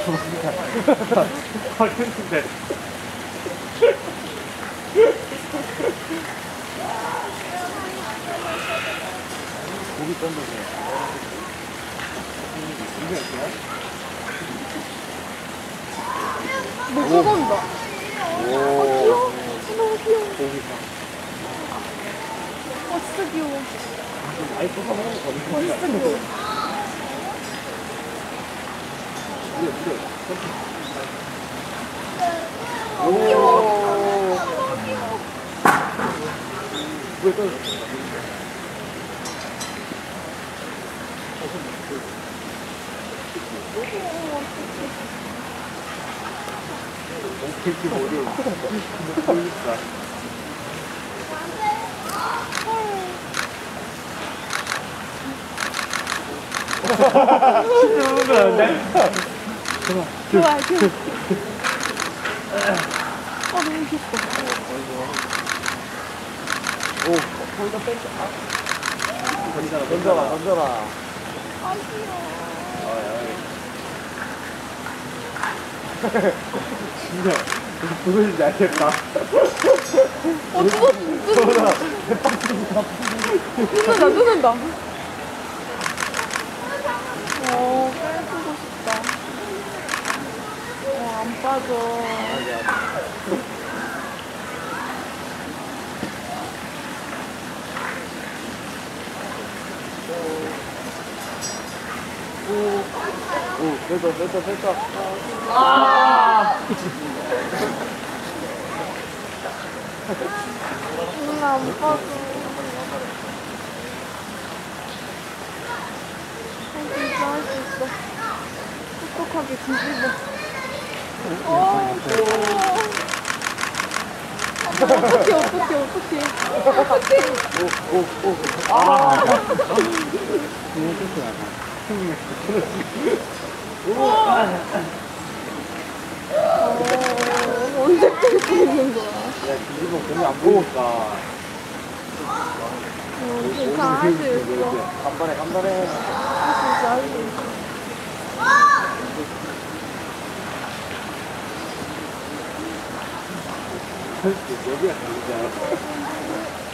걸렸는데. 고기 던져서. 뭐 쏟아온다. 오. 귀여워. 너무 귀여워. 고기가. 진짜 귀여워. 많이 쏟아 먹는 거 거기. 진짜 귀여워. 오. 귀여워. 왜 떨어졌어? 이렇게 머리 보이니까. 신나는 거 아닌데? 좋아, 좋아. 너무 귀엽다. 오, 거기다 뺀다. 던져라, 던져라. 아, 귀여워. 진짜, 무슨지 알겠다. 뜯는다. 빼주고 싶다. 안 빠져. 오, 뺐다. 아! 안 빠져. 진짜 할 수 있어. 똑똑하게 뒤집어. 귀여워. 어떡해. 아! 언제까지 있는 거야? 야, 뒤집어 공이 안 보이니까. 진짜 할 수 있어. 간단해. 진짜 할 수 있어. 여기가 다르잖아.